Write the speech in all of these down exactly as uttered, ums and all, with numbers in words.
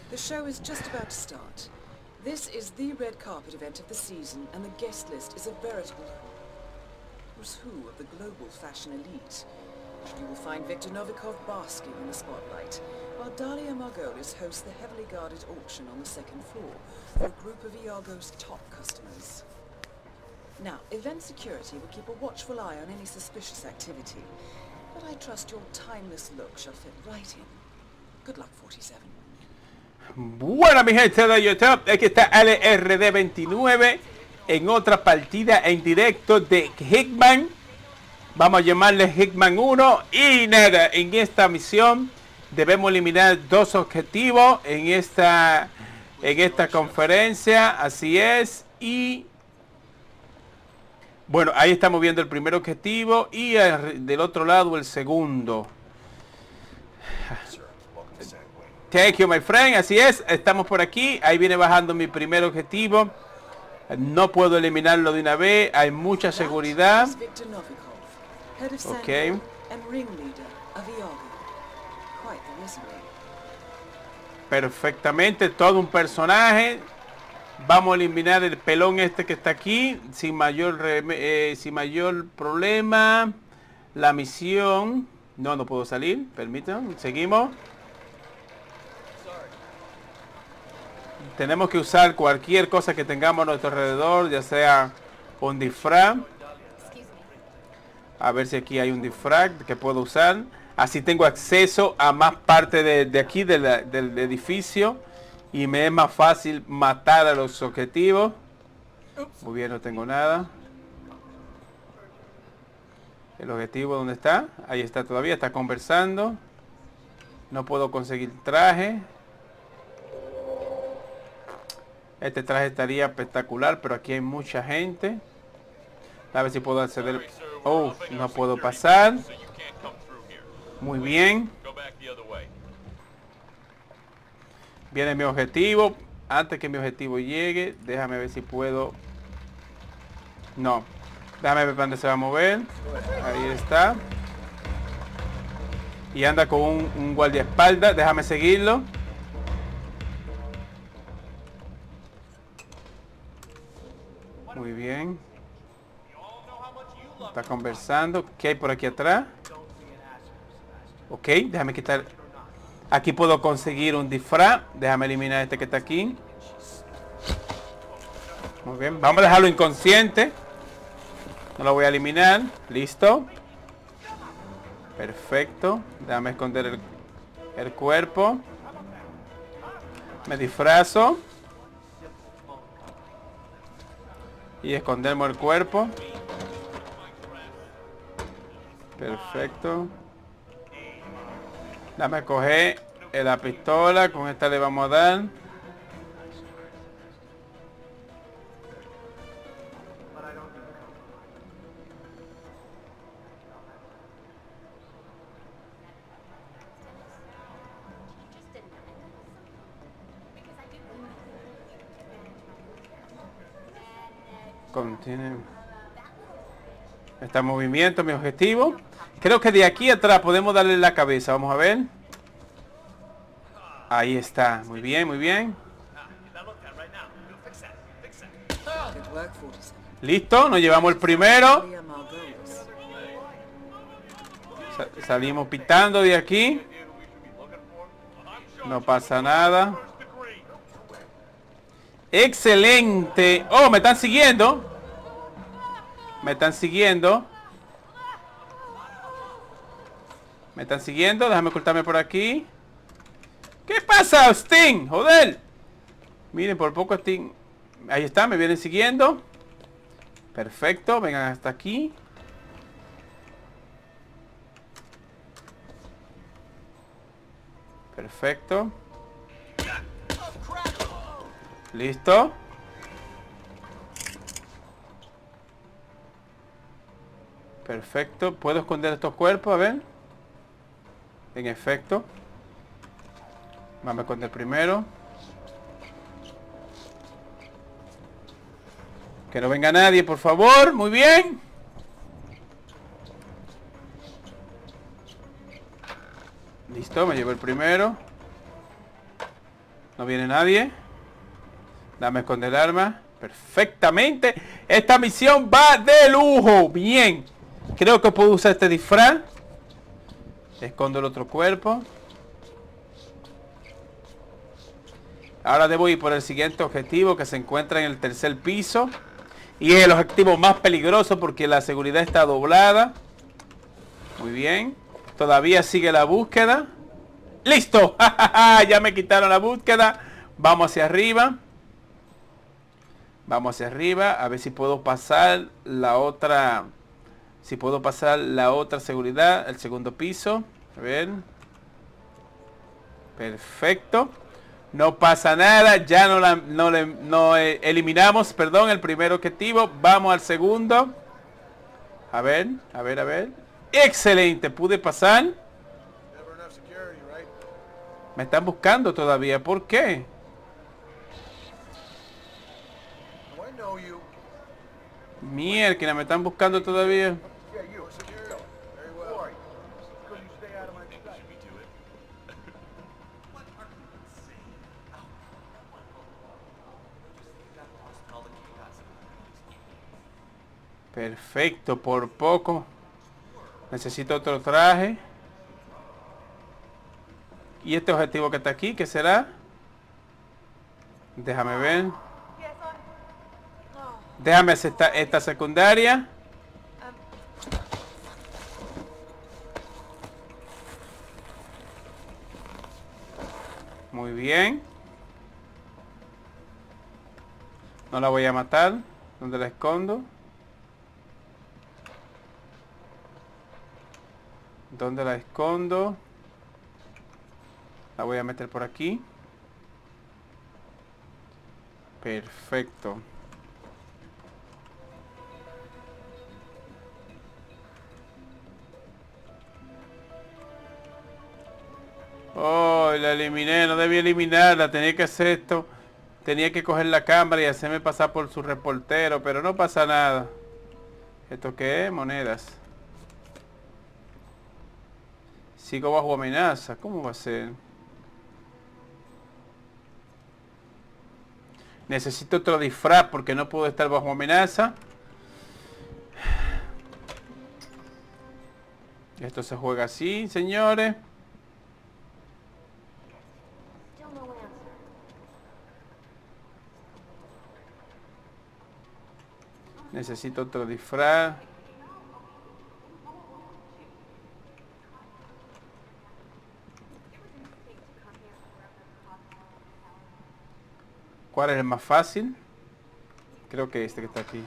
The show is just about to start. This is the red carpet event of the season, and the guest list is a veritable who's who of the global fashion elite. You will find Viktor Novikov basking in the spotlight, while Dalia Margolis hosts the heavily guarded auction on the second floor for a group of Iago's top customers. Now, event security will keep a watchful eye on any suspicious activity, but I trust your timeless look shall fit right in. Good luck, forty-seven. Bueno, mi gente de YouTube, aquí está L R D veintinueve en otra partida en directo de Hitman. Vamos a llamarle Hitman uno. Y nada, en esta misión debemos eliminar dos objetivos en esta, en esta conferencia. Así es. Y bueno, ahí estamos viendo el primer objetivo y el, del otro lado el segundo. Thank you, my friend. Así es, estamos por aquí. Ahí viene bajando mi primer objetivo. No puedo eliminarlo de una vez. Hay mucha seguridad. Ok. Perfectamente, todo un personaje. Vamos a eliminar el pelón este que está aquí sin mayor eh, sin mayor problema. La misión. No, no puedo salir. Permítanme. Seguimos. Tenemos que usar cualquier cosa que tengamos a nuestro alrededor, ya sea un disfraz. A ver si aquí hay un disfraz que puedo usar. Así tengo acceso a más parte de, de aquí de la, del edificio. Y me es más fácil matar a los objetivos. Muy bien, no tengo nada. El objetivo, ¿dónde está? Ahí está todavía, está conversando. No puedo conseguir traje. Este traje estaría espectacular, pero aquí hay mucha gente. A ver si puedo acceder. Oh, no puedo pasar. Muy bien. Viene mi objetivo. Antes que mi objetivo llegue, déjame ver si puedo. No. Déjame ver para dónde se va a mover. Ahí está. Y anda con un, un guardaespaldas. Déjame seguirlo. Muy bien. Está conversando. ¿Qué hay por aquí atrás? Ok, déjame quitar. Aquí puedo conseguir un disfraz. Déjame eliminar este que está aquí. Muy bien. Vamos a dejarlo inconsciente. No lo voy a eliminar. Listo. Perfecto. Déjame esconder el, el cuerpo. Me disfrazo. Y escondemos el cuerpo. Perfecto. Dame coger la pistola. Con esta le vamos a dar. Contiene. Está en movimiento, mi objetivo. Creo que de aquí atrás podemos darle la cabeza. Vamos a ver. Ahí está. Muy bien, muy bien. Listo, nos llevamos el primero. Sa- salimos pitando de aquí. No pasa nada. Excelente. Oh, me están siguiendo. Me están siguiendo. Me están siguiendo. Déjame ocultarme por aquí. ¿Qué pasa, Sting? Joder. Miren, por poco Sting. Ahí está, me vienen siguiendo. Perfecto, vengan hasta aquí. Perfecto. Listo. Perfecto. ¿Puedo esconder estos cuerpos? A ver. En efecto. Vamos a esconder primero. Que no venga nadie, por favor. Muy bien. Listo, me llevo el primero. No viene nadie. Dame esconder el arma. Perfectamente. Esta misión va de lujo. Bien. Creo que puedo usar este disfraz. Escondo el otro cuerpo. Ahora debo ir por el siguiente objetivo, que se encuentra en el tercer piso. Y es el objetivo más peligroso porque la seguridad está doblada. Muy bien. Todavía sigue la búsqueda. ¡Listo! Ya me quitaron la búsqueda. Vamos hacia arriba. Vamos hacia arriba. A ver si puedo pasar la otra... Si puedo pasar la otra seguridad. El segundo piso. A ver. Perfecto. No pasa nada. Ya no, la, no, le, no eh, eliminamos, perdón, el primer objetivo. Vamos al segundo. A ver, a ver, a ver. Excelente. Pude pasar. Me están buscando todavía. ¿Por qué? Mierda, me están buscando todavía. Perfecto, por poco. Necesito otro traje. Y este objetivo que está aquí, ¿qué será? Déjame ver. Déjame hacer esta, esta secundaria. Muy bien. No la voy a matar. ¿Dónde la escondo? ¿Dónde la escondo? La voy a meter por aquí. Perfecto. Oh, la eliminé. No debía eliminarla. Tenía que hacer esto. Tenía que coger la cámara y hacerme pasar por su reportero. Pero no pasa nada. ¿Esto qué es? Monedas. Sigo bajo amenaza. ¿Cómo va a ser? Necesito otro disfraz porque no puedo estar bajo amenaza. Esto se juega así, señores. Necesito otro disfraz. ¿Cuál es el más fácil? Creo que este que está aquí.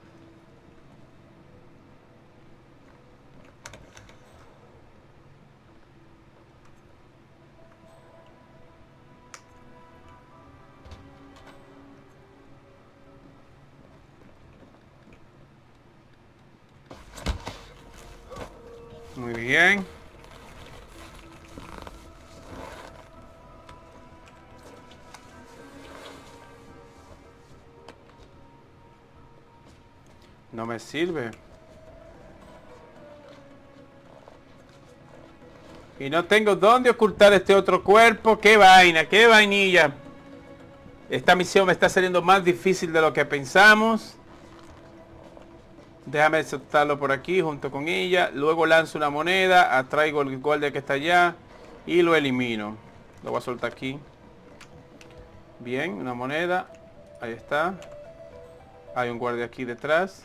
Muy bien. No me sirve. Y no tengo dónde ocultar este otro cuerpo. ¡Qué vaina! ¡Qué vainilla! Esta misión me está saliendo más difícil de lo que pensamos. Déjame soltarlo por aquí junto con ella. Luego lanzo una moneda. Atraigo el guardia que está allá. Y lo elimino. Lo voy a soltar aquí. Bien, una moneda. Ahí está. Hay un guardia aquí detrás.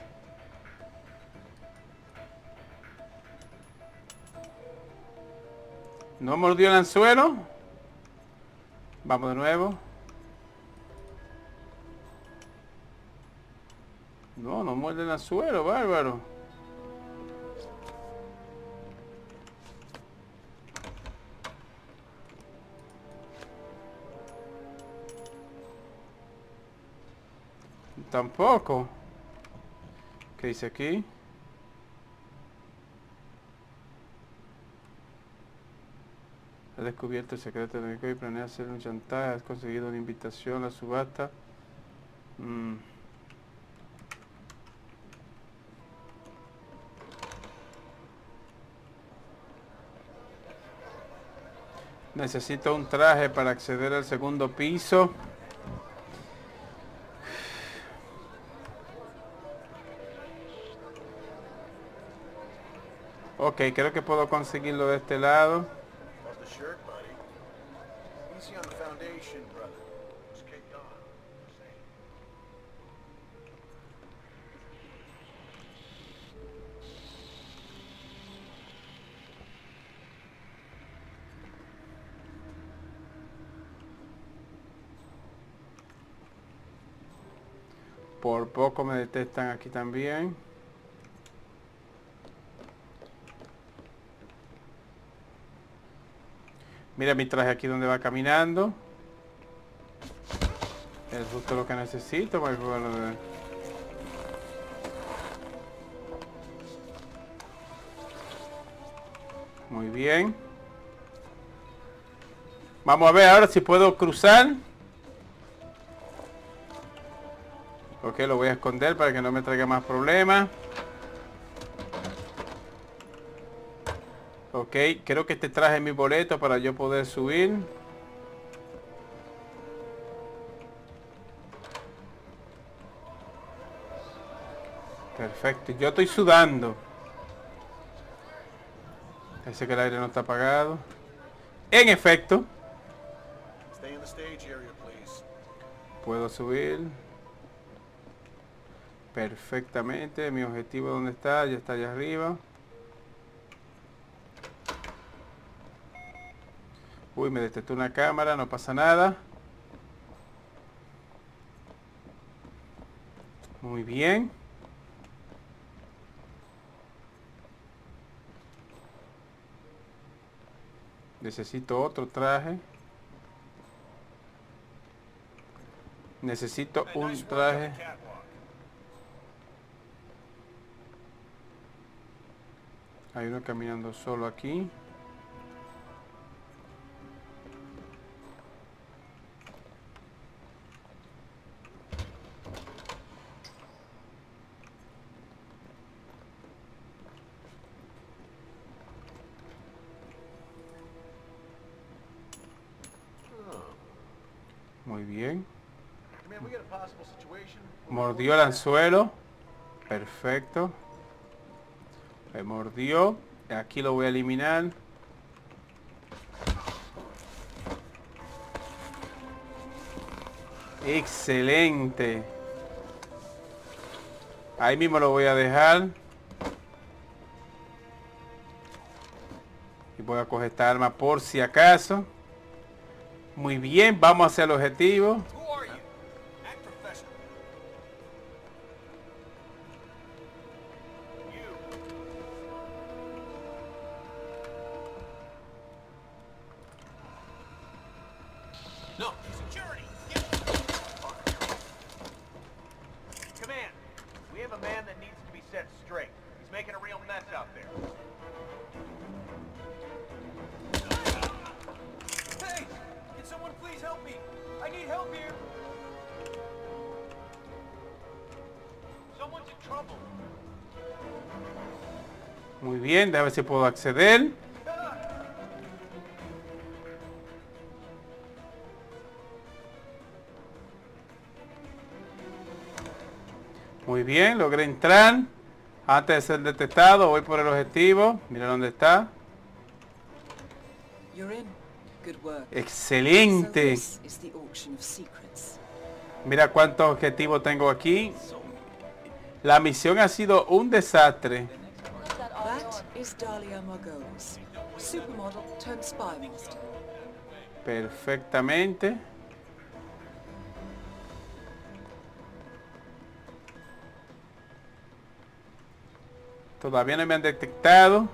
¿No mordió el anzuelo? Vamos de nuevo. No, no muerde el anzuelo, bárbaro. Tampoco. ¿Qué dice aquí? Ha descubierto el secreto de Nico y planea hacer un chantaje. Has conseguido una invitación a la subasta. Mm. Necesito un traje para acceder al segundo piso. Ok, creo que puedo conseguirlo de este lado. Por poco me detectan aquí también. Mira mi traje aquí donde va caminando. Es justo lo que necesito. Muy bien. Vamos a ver ahora si puedo cruzar. Ok, lo voy a esconder para que no me traiga más problemas. Ok, creo que este traje mi boleto para yo poder subir. Perfecto, yo estoy sudando. Parece que el aire no está apagado. En efecto. Puedo subir. Perfectamente. Mi objetivo, ¿dónde está? Ya está allá arriba. Uy, me detectó una cámara, no pasa nada. Muy bien. Necesito otro traje. Necesito un traje. Hay uno caminando solo aquí. Muy bien. Mordió el anzuelo. Perfecto. Me mordió. Aquí lo voy a eliminar. Excelente. Ahí mismo lo voy a dejar. Y voy a coger esta arma por si acaso. Muy bien, vamos hacia el objetivo. Muy bien, déjame ver si puedo acceder. Muy bien, logré entrar. Antes de ser detectado, voy por el objetivo. Mira dónde está. Excelente. Mira cuántos objetivos tengo aquí. La misión ha sido un desastre. Perfectamente. Todavía no me han detectado.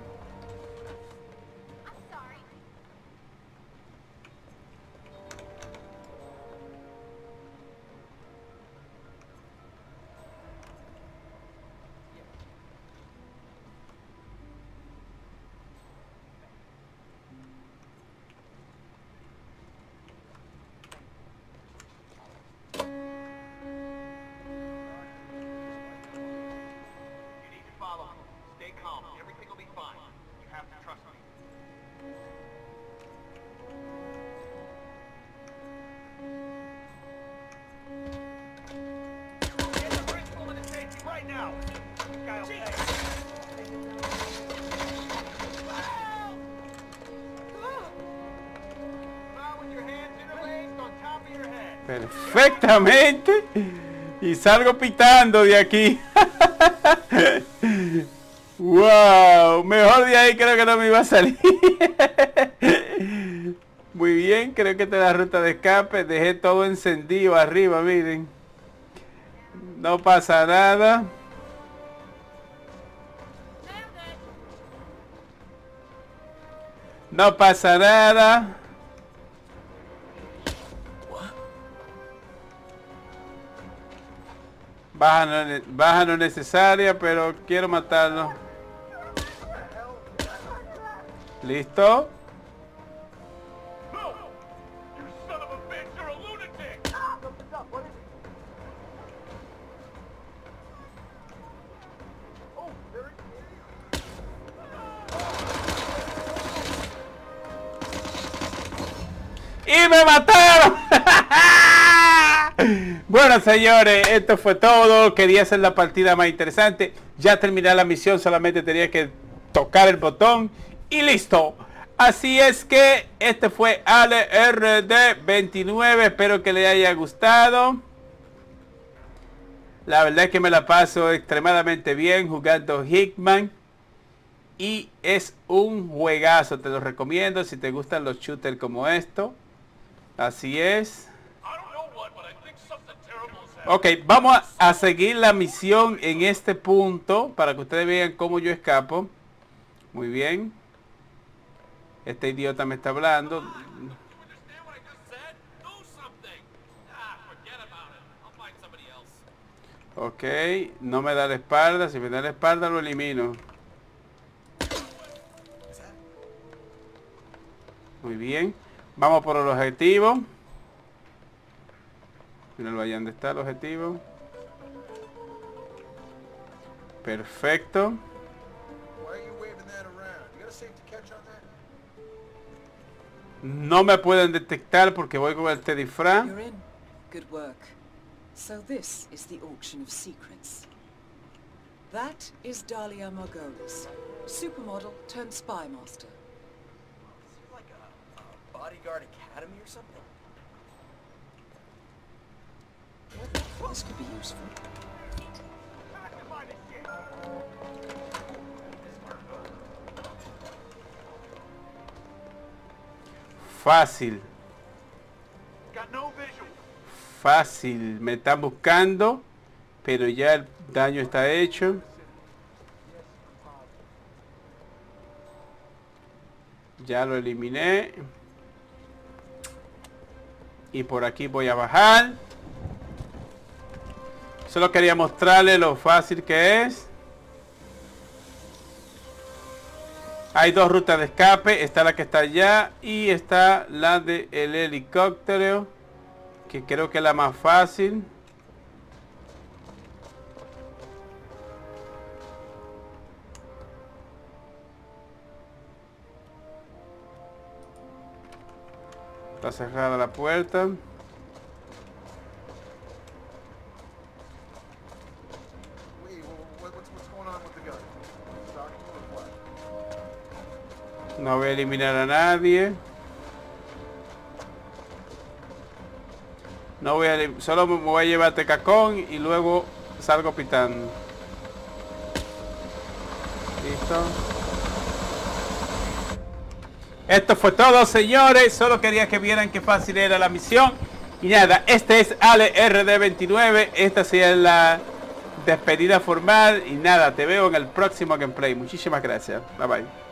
Perfectamente. Y salgo pitando de aquí. Wow, mejor de ahí creo que no me iba a salir. Muy bien, creo que esta es la ruta de escape. Dejé todo encendido arriba, miren. No pasa nada. No pasa nada. Baja no, baja no necesaria, pero quiero matarlo. ¿Listo? ¡Y me mataron! Bueno, señores, esto fue todo. Quería hacer la partida más interesante. Ya terminé la misión, solamente tenía que tocar el botón y listo. Así es que este fue Ale R D veintinueve. Espero que les haya gustado. La verdad es que me la paso extremadamente bien jugando Hitman. Y es un juegazo, te lo recomiendo si te gustan los shooters como esto. Así es. Ok, vamos a, a seguir la misión en este punto para que ustedes vean cómo yo escapo. Muy bien. Este idiota me está hablando. Ok, no me da la espalda. Si me da la espalda lo elimino. Muy bien. Vamos por el objetivo. Míralo allá donde está el objetivo. Perfecto. No me pueden detectar porque voy con el Teddyfra. You're in. Good work. So this is the auction of secrets. That is Dahlia Margolis, supermodel turned spy master. Like a, a bodyguard academy or something? This could be useful. Fácil. Fácil. Me están buscando, pero ya el daño está hecho. Ya lo eliminé. Y por aquí voy a bajar. Solo quería mostrarles lo fácil que es. Hay dos rutas de escape. Está la que está allá y está la del helicóptero, que creo que es la más fácil. Está cerrada la puerta. No voy a eliminar a nadie. No voy a, solo me voy a llevar a Tecacón y luego salgo pitando. Listo. Esto fue todo, señores. Solo quería que vieran qué fácil era la misión. Y nada, este es Ale R D veintinueve. Esta sería la despedida formal. Y nada, te veo en el próximo gameplay. Muchísimas gracias. Bye bye.